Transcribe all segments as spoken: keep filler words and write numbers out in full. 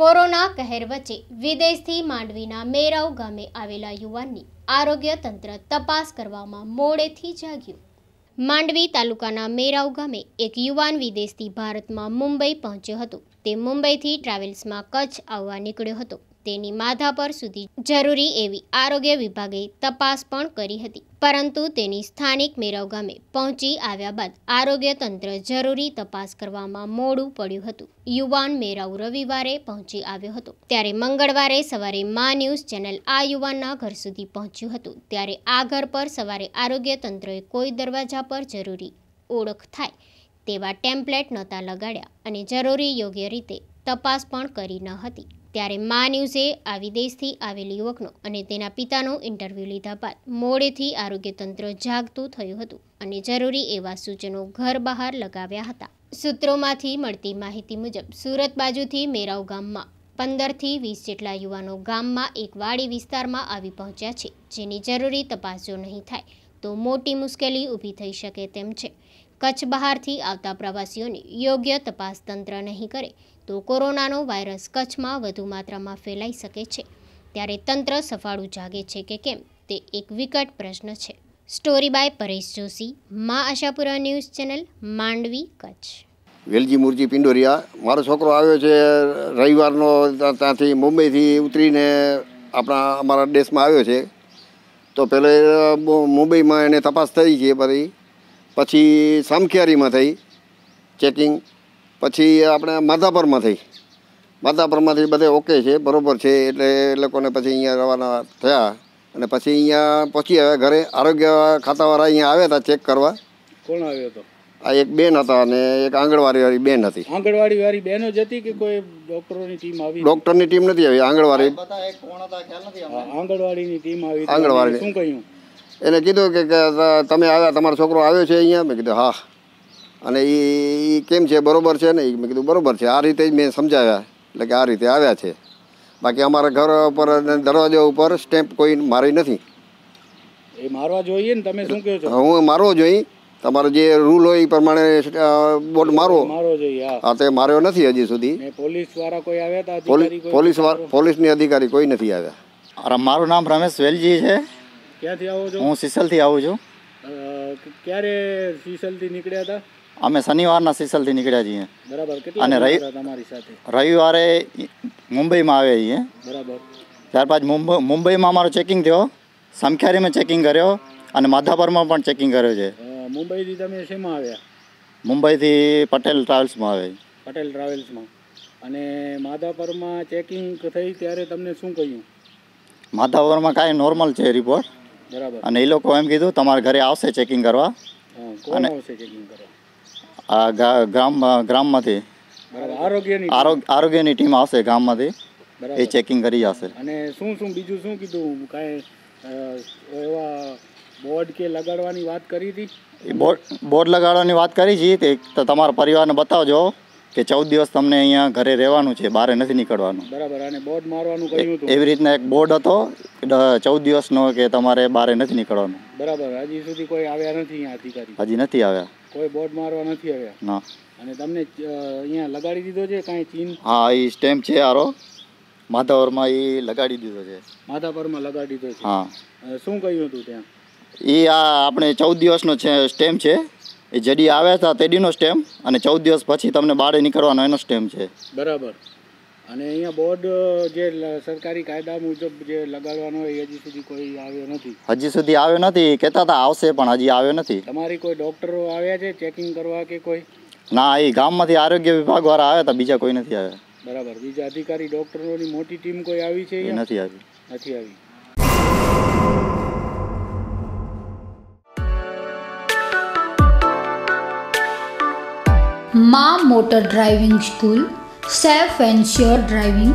Corona કહેર વચ્ચે વિદેશથી માંડવીના મેરાઉ ગામે આવેલા યુવાનની આરોગ્ય તંત્ર તપાસ કરવામાં મોડેથી જાગ્યું। માંડવી તાલુકાના મેરાઉ ગામે એક યુવાન વિદેશથી ભારતમાં મુંબઈ પહોંચ્યો હતો। તે મુંબઈથી ટ્રાવેલ્સમાં કચ્છ આવવા નીકળ્યો હતો। તેની માધાપર સુધી જરૂરી એવી આરોગ્ય વિભાગે તપાસ પણ કરી હતી, પરંતુ તેની સ્થાનિક મેરાઉ ગામે પહોંચી આવ્યા બાદ આરોગ્ય તંત્ર જરૂરી તપાસ કરવામાં મોડું પડ્યું હતું। યુવાન મેરાઉ રવિવારે પહોંચી આવ્યો હતો, ત્યારે મંગળવારે સવારે મા ન્યૂઝ ચેનલ આ યુવાનના ઘર સુધી પહોંચ્યું હતું। ત્યારે આ ઘર પર સવારે આરોગ્ય તંત્રએ કોઈ દરવાજા પર જરૂરી ઓળખ થાય તેવા ટેમ્પલેટ નહોતા લગાડ્યા અને જરૂરી યોગ્ય રીતે તપાસ પણ કરી ન હતી। ત્યારે મા ન્યૂઝે આ વિદેશથી આવેલ યુવકનો અને તેના પિતાનો ઇન્ટરવ્યૂ લીધા બાદ મોડેથી આરોગ્ય તંત્ર જાગતું થયું હતું અને જરૂરી એવા સૂચનો ઘર બહાર લગાવ્યા હતા। સૂત્રોમાંથી મળતી માહિતી મુજબ સુરત બાજુથી મેરાઉ ગામમાં પંદરથી વીસ જેટલા યુવાનો ગામમાં એક વાડી વિસ્તારમાં આવી પહોંચ્યા છે, જેની જરૂરી તપાસ જો નહીં થાય તો મોટી મુશ્કેલી ઊભી થઈ શકે તેમ છે। કચ્છ બહારથી આવતા પ્રવાસીઓની યોગ્ય તપાસ તંત્ર નહીં કરે તો કોરોનાનો વાયરસ કચ્છમાં વધુ માત્રામાં ફેલાઈ શકે છે, ત્યારે તંત્ર સફાળું જાગે છે કે કેમ તે એક વિકટ પ્રશ્ન છે। સ્ટોરી બાય પરેશ જોશી, મા આશાપુરા ન્યૂઝ ચેનલ, માંડવી, કચ્છ। વેલજી મુરજી પિંડોરિયા, મારો છોકરો આવ્યો છે રવિવારનો, ત્યાંથી મુંબઈથી ઉતરીને આપણા અમારા દેશમાં આવ્યો છે। તો પહેલાં મુંબઈમાં એને તપાસ થઈ છે બધી, પછી સામખિયારીમાં થઈ ચેકિંગ, પછી આપણે માધાપરમાં થઈ, માધાપરમાંથી બધે ઓકે છે, બરાબર છે, એટલે એ લોકોને પછી અહીંયા રવાના થયા અને પછી અહીંયા પહોંચી આવ્યા ઘરે। આરોગ્ય ખાતાવાળા અહીંયા આવ્યા હતા ચેક કરવા। કોણ આવ્યો હતો? આ એક બેન હતા અને એક આંગણવાડીવાળી બેન હતી। આંગણવાડીવાળી બહેનો જ હતી કે કોઈ ડોક્ટરોની ટીમ આવી? ડોક્ટરની ટીમ નથી આવી, આંગણવાડી આંગણવાડીની ટીમ આવી। આંગણવાડી શું કહ્યું? એને કીધું કે તમે આવ્યા, તમારો છોકરો આવ્યો છે અહીંયા? મેં કીધું હા। અને એ કેમ છે, બરાબર છે ને? મેં કીધું બરાબર છે। આ રીતે જ મેં સમજાવ્યા, એટલે કે આ રીતે આવ્યા છે, બાકી અમારા ઘર ઉપર દરવાજા ઉપર સ્ટેમ્પ કોઈ મારી નથી। એ મારવા જોઈએ ને? તમે શું કહો છો? હું મારવો જોઈએ, તમારો જે રૂલ હોય એ પ્રમાણે બોર્ડ મારો મારવો જોઈએ। હા, તે માર્યો નથી હજી સુધી। પોલીસ વાળા કોઈ આવ્યા હતા? પોલીસ પોલીસની અધિકારી કોઈ નથી આવ્યા। મારું નામ રમેશ વેલજી છે। ક્યાંથી આવો છો? હું સિસલથી આવું છું। ક્યારે સિસલથી નીકળ્યા હતા? અમે શનિવારના સિસલથી નીકળ્યા છીએ। બરાબર। કેટલા અને તમારી સાથે? રવિવારે મુંબઈમાં આવ્યા છીએ। બરાબર। ત્યારબાદ મુંબઈ મુંબઈમાં અમારું ચેકિંગ થયો, સામખિયારીમાં ચેકિંગ કર્યો અને માધાપરમાં પણ ચેકિંગ કર્યો છે। મુંબઈથી તમે શેમાં આવ્યા? મુંબઈથી પટેલ ટ્રાવેલ્સમાં આવ્યા। પટેલ ટ્રાવેલ્સમાં। અને માધાપરમાં ચેકિંગ થઈ ત્યારે તમને શું કહ્યું? માધાપરમાં કાંઈ નોર્મલ છે રિપોર્ટ। બરાબર। અને એ લોકો એમ કીધું તમારા ઘરે આવશે ચેકિંગ કરવા। કોણ આવશે ચેકિંગ કરવા? આ ગ્રામ ગ્રામમાંથી આરોગ્યની આરોગ્યની ટીમ આવશે ગામમાંથી, એ ચેકિંગ કરી જશે। અને શું શું બીજું શું કીધું? કાંઈ એવા બોર્ડ કે લગાડવાની વાત કરી હતી? એ બોર્ડ બોર્ડ લગાડવાની વાત કરી છે, તે તો તમારા પરિવારને બતાવજો કે ચૌદ દિવસ તમને અહીંયા ઘરે રહેવાનું છે, બહાર નથી નીકળવાનું। બરાબર। અને બોર્ડ મારવાનું કહ્યું હતું? એવી રીતના એક બોર્ડ હતો ચૌદ દિવસનો કે તમારે બહાર નથી નીકળવાનું। બરાબર। હજી સુધી કોઈ આવ્યા નથી અહીંયા અધિકારી? હજી નથી આવ્યા, કોઈ બોર્ડ મારવા નથી આવ્યા ના। અને તમને અહીંયા લગાડી દીધો છે કાંઈ ચીન? હા, એ સ્ટેમ્પ છે આરો માધાપરમાં, એ લગાડી દીધો છે। માધાપરમાં લગાડી દીધો છે? હા। શું કહ્યું હતું ત્યાં? એ આ આપણે ચૌદ દિવસનો છે સ્ટેમ્પ છે, એ જેડી આવ્યા હતા તેડીનો સ્ટેમ્પ, અને ચૌદ દિવસ પછી તમને બહાર નીકળવાનો એનો સ્ટેમ્પ છે। બરાબર। અને અહીંયા બોર્ડ જે સરકારી કાયદા મુજબ જે લગાડવાનો હોય હજી સુધી કોઈ આવ્યો નથી? હજી સુધી આવ્યો નથી, કહેતા હતા આવશે પણ હજી આવ્યો નથી। તમારી કોઈ ડૉક્ટરો આવ્યા છે ચેકિંગ કરવા કે કોઈ? ના, એ ગામમાંથી આરોગ્ય વિભાગ વાળા આવ્યા હતા, બીજા કોઈ નથી આવ્યા। બરાબર। બીજા અધિકારી ડૉક્ટરોની મોટી ટીમ કોઈ આવી છે? નથી આવી, નથી આવી। માં motor driving school, safe and sure driving,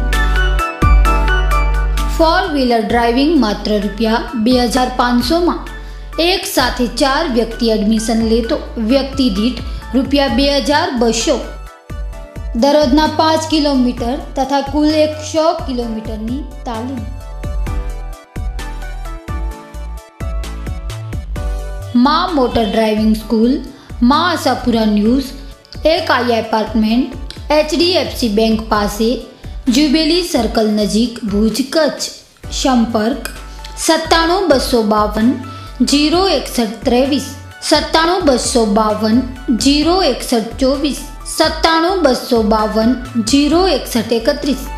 four wheeler driving માત્ર રૂપિયા બે હજાર પાંચસોમાં એક સાથે ચાર વ્યક્તિ એડમિશન લેતો વ્યક્તિ દીઠ રૂપિયા બે હજાર બસો। દરરોજના પાંચ કિલોમીટર તથા કુલ એકસો કિલોમીટરની તાલીમ। માં મોટર ડ્રાઇવિંગ સ્કૂલ, મા આશાપુરા ન્યૂઝ, એક આઈ apartment, H D F C bank પાસે, जुबेली सर्कल नजीक भुज कच्छ। संपर्क सत्ताणु बसो बावन जीरो एकसठ त्रेवीस, सत्ताणु बसो बावन जीरो एकसठ चौबीस, सत्ताणु बसो बावन जीरो एकसठ एकत्रीस।